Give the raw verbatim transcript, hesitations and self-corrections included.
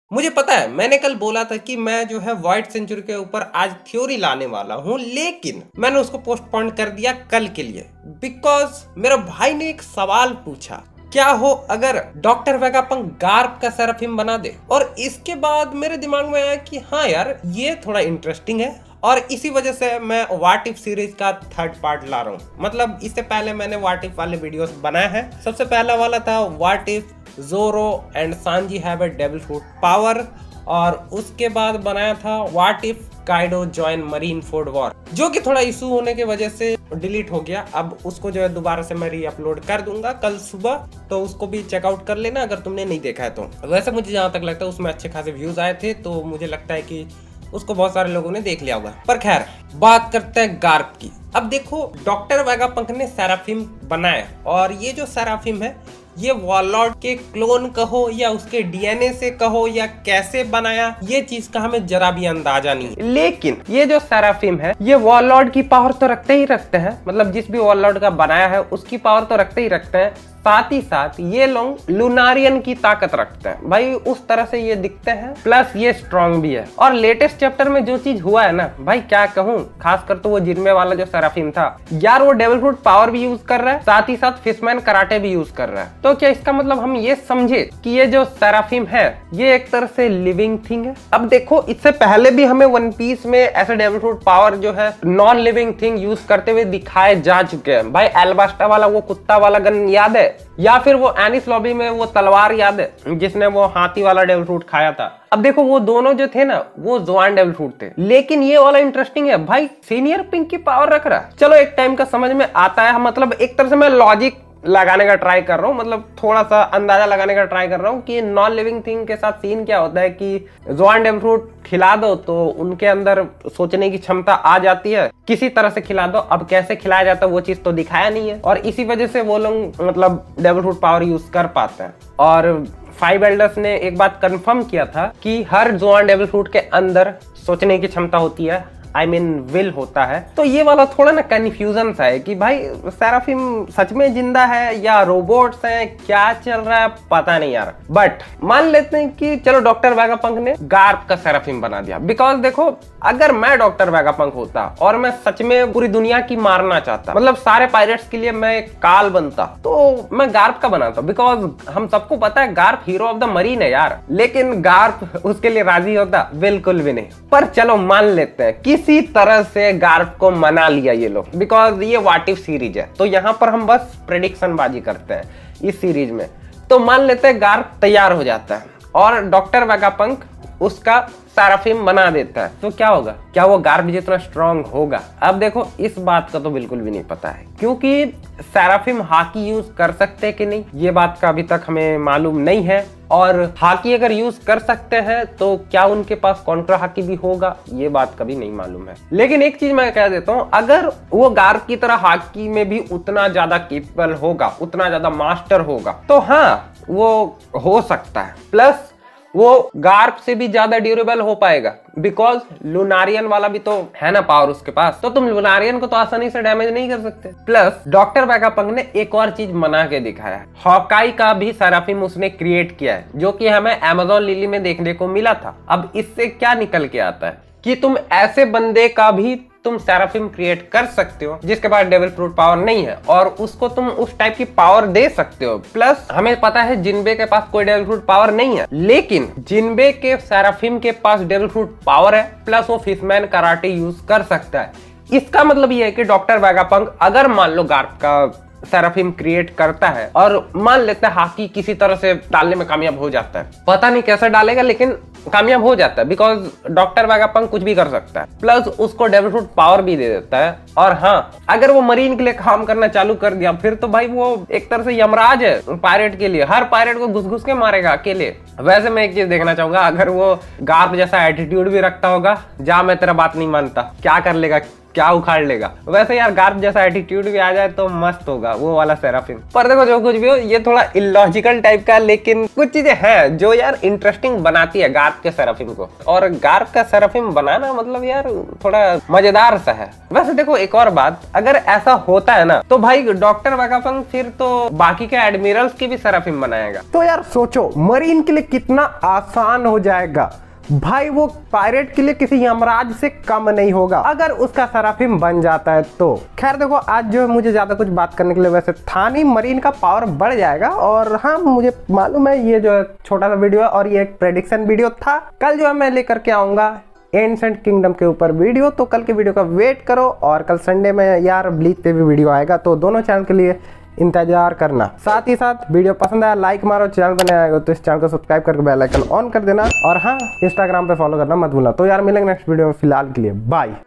मुझे पता है मैंने कल बोला था कि मैं जो है व्हाइट सेंचुरी के ऊपर आज थ्योरी लाने वाला हूँ, लेकिन मैंने उसको पोस्टपोन कर दिया कल के लिए बिकॉज मेरे भाई ने एक सवाल पूछा, क्या हो अगर डॉक्टर वेगापंक गार्प का सेराफिम बना दे। और इसके बाद मेरे दिमाग में आया कि हाँ यार ये थोड़ा इंटरेस्टिंग है और इसी वजह से मैं व्हाट इफ सीरीज का थर्ड पार्ट ला रहा हूँ। मतलब इससे पहले मैंने व्हाट इफ वाले वीडियोस बनाए हैं। सबसे पहला वाला था what if Zoro and Sanji have a devil fruit power, और उसके बाद बनाया था what if Kaido join Marineford war, जो कि थोड़ा इशू होने की वजह से डिलीट हो गया। अब उसको जो है दोबारा से मैं री अपलोड कर दूंगा कल सुबह, तो उसको भी चेकआउट कर लेना अगर तुमने नहीं देखा है तो। वैसे मुझे जहां तक लगता है उसमें अच्छे खासे व्यूज आए थे, तो मुझे लगता है कि उसको बहुत सारे लोगों ने देख लिया होगा। पर खैर बात करते हैं गार्प की। अब देखो डॉक्टर वेगापंक ने सेराफिम बनाया, और ये जो सेराफिम है ये वॉरलॉर्ड के क्लोन कहो या उसके डीएनए से कहो या कैसे बनाया, ये चीज का हमें जरा भी अंदाजा नहीं है। लेकिन ये जो सेराफिम है ये वॉरलॉर्ड की पावर तो रखते ही रखते हैं, मतलब जिस भी वॉरलॉर्ड का बनाया है उसकी पावर तो रखते ही रखते हैं, साथ ही साथ ये लोग लुनारियन की ताकत रखते हैं भाई, उस तरह से ये दिखते हैं, प्लस ये स्ट्रॉन्ग भी है। और लेटेस्ट चैप्टर में जो चीज हुआ है ना भाई, क्या कहूँ, खासकर तो वो जिनमे वाला जो सेराफिम था यार, वो डेविल फ्रूट पावर भी यूज कर रहा है, साथ ही साथ फिशमैन कराटे भी यूज कर रहा है। तो क्या इसका मतलब हम ये समझे कि ये जो सेराफिम है ये एक तरह से लिविंग थिंग है। अब देखो इससे पहले भी हमें वन पीस में ऐसे डेविल फ्रूट पावर जो है नॉन लिविंग थिंग यूज करते हुए दिखाए जा चुके हैं भाई। एल्बास्टा वाला वो कुत्ता वाला गन याद है, या फिर वो एनिस लॉबी में वो तलवार याद है जिसने वो हाथी वाला डेविल फ्रूट खाया था। अब देखो वो दोनों जो थे ना वो जोआन डेविल फ्रूट थे, लेकिन ये वाला इंटरेस्टिंग है भाई, सीनियर पिंक की पावर रख रहा है। चलो एक टाइम का समझ में आता है, मतलब एक तरह से मैं लॉजिक लगाने का ट्राई कर रहा हूँ, मतलब थोड़ा सा अंदाजा लगाने का ट्राई कर रहा हूँ कि नॉन लिविंग थिंग के साथ सीन क्या होता है कि जोआन डेविल फ्रूट खिला दो तो उनके अंदर सोचने की क्षमता आ जाती है, किसी तरह से खिला दो। अब कैसे खिलाया जाता है वो चीज तो दिखाया नहीं है, और इसी वजह से वो लोग मतलब डेविल फ्रूट पावर यूज कर पाते हैं। और फाइव एल्डर्स ने एक बात कंफर्म किया था कि हर जोआन डेविल फ्रूट के अंदर सोचने की क्षमता होती है, आई मीन विल होता है। तो ये वाला थोड़ा ना कंफ्यूजन सा है कि भाई सेराफिम सच में जिंदा है या रोबोट्स हैं, क्या चल रहा है पता नहीं यार। बट मान लेते हैं कि चलो डॉक्टर वेगापंक ने गार्प का सेराफिम बना दिया, बिकॉज देखो अगर मैं डॉक्टर वेगापंक होता और मैं सच में पूरी दुनिया की मारना चाहता, मतलब सारे पायरेट्स के लिए मैं एक काल बनता, तो मैं गार्प का बनाता, बिकॉज हम सबको पता है Garp hero of the marine है यार। लेकिन गार्प उसके लिए राजी होता? बिल्कुल भी नहीं। पर चलो मान लेते हैं किसी तरह से गार्प को मना लिया ये लोग, बिकॉज ये व्हाट इफ सीरीज है, तो यहाँ पर हम बस प्रेडिक्शन बाजी करते हैं इस सीरीज में। तो मान लेते हैं गार्प तैयार हो जाता है और डॉक्टर वेगापंक उसका सेराफिम बना देता है, तो क्या होगा? क्या वो गार्प जितना स्ट्रॉन्ग होगा? अब देखो इस बात का तो बिल्कुल भी नहीं पता है, क्योंकि सेराफिम हाकी यूज कर सकते कि नहीं ये बात का अभी तक हमें मालूम नहीं है। और हाकी अगर यूज कर सकते हैं तो क्या उनके पास कॉन्ट्रा हाकी भी होगा, ये बात कभी नहीं मालूम है। लेकिन एक चीज मैं कह देता हूँ, अगर वो गार्प की तरह हाकी में भी उतना ज्यादा केपेबल होगा, उतना ज्यादा मास्टर होगा, तो हाँ वो हो सकता है। प्लस वो गार्प से भी ज्यादा ड्यूरेबल हो पाएगा, बिकॉज लुनारियन वाला भी तो है ना पावर उसके पास, तो तुम लुनारियन को तो आसानी से डैमेज नहीं कर सकते। प्लस डॉक्टर वेगापंक ने एक और चीज बना के दिखाया है, हॉकाई का भी सेराफिम उसने क्रिएट किया है, जो कि हमें अमेज़न लिली में देखने को मिला था। अब इससे क्या निकल के आता है कि तुम ऐसे बंदे का भी तुम सेराफिम क्रिएट कर सकते हो जिसके पास डेविल फ्रूट पावर नहीं है, और उसको तुम उस टाइप की पावर दे सकते हो। प्लस हमें पता है जिनबे के पास कोई डेविल फ्रूट पावर नहीं है, लेकिन जिनबे के सेराफिम के पास डेविल फ्रूट पावर है, प्लस वो फिशमैन कराटे यूज कर सकता है। इसका मतलब ये है कि डॉक्टर वेगापंक अगर मान लो गार्प का सेराफिम क्रिएट करता है और मान लेता है हाकी किसी तरह से डालने में कामयाब हो जाता है, पता नहीं कैसे डालेगा लेकिन कामयाब हो जाता है, बिकॉज डॉक्टर वेगापंक कुछ भी कर सकता है, प्लस उसको डेविल फ्रूट पावर भी दे देता है। और हाँ अगर वो मरीन के लिए काम करना चालू कर दिया फिर तो भाई वो एक तरह से यमराज है पायरेट के लिए, हर पायरेट को घुस घुस के मारेगा अकेले। वैसे मैं एक चीज देखना चाहूंगा, अगर वो गार्प जैसा एटीट्यूड भी रखता होगा, जा मैं तेरा बात नहीं मानता, क्या कर लेगा क्या उखाड़ लेगा। वैसे यार गार्प जैसा एटीट्यूड भी आ जाए तो मस्त होगा वो वाला सेराफिम। पर देखो जो कुछ भी हो ये थोड़ा इलॉजिकल टाइप का, लेकिन कुछ चीजें हैं जो यार इंटरेस्टिंग बनाती है गार्प के सेराफिम को। और गार्प का सेराफिम बनाना मतलब यार थोड़ा मजेदार सा है। वैसे देखो एक और बात, अगर ऐसा होता है ना तो भाई डॉक्टर वेगाफंग फिर तो बाकी के एडमिरल्स की भी सेराफिम बनाएगा। तो यार सोचो मरीन के लिए कितना आसान हो जाएगा भाई, वो पायरेट के लिए किसी यमराज से कम नहीं होगा अगर उसका सेराफिम बन जाता है तो। खैर देखो आज जो है मुझे ज्यादा कुछ बात करने के लिए वैसे था नहीं, मरीन का पावर बढ़ जाएगा। और हाँ मुझे मालूम है ये जो है छोटा सा वीडियो है और ये एक प्रेडिक्शन वीडियो था। कल जो है मैं लेकर के आऊंगा एंसेंट किंगडम के ऊपर वीडियो, तो कल के वीडियो का वेट करो। और कल संडे में यार ब्लीच पे भी वीडियो आएगा, तो दोनों चैनल के लिए इंतजार करना। साथ ही साथ वीडियो पसंद आया लाइक मारो, चैनल पर नया आएगा तो इस चैनल को सब्सक्राइब करके बेल आइकन ऑन कर देना। और हाँ इंस्टाग्राम पे फॉलो करना मत भूलना। तो यार मिलेंगे नेक्स्ट वीडियो में, फिलहाल के लिए बाय।